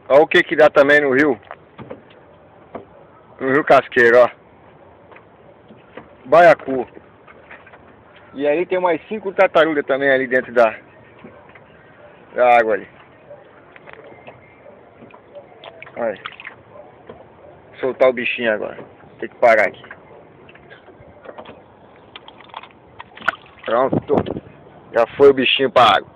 Olha o que que dá também no rio. No rio Casqueiro, ó. Baiacu. E ali tem umas 5 tartarugas também ali dentro da água ali. Olha. Soltar o bichinho agora. Tem que parar aqui. Pronto. Já foi o bichinho para água.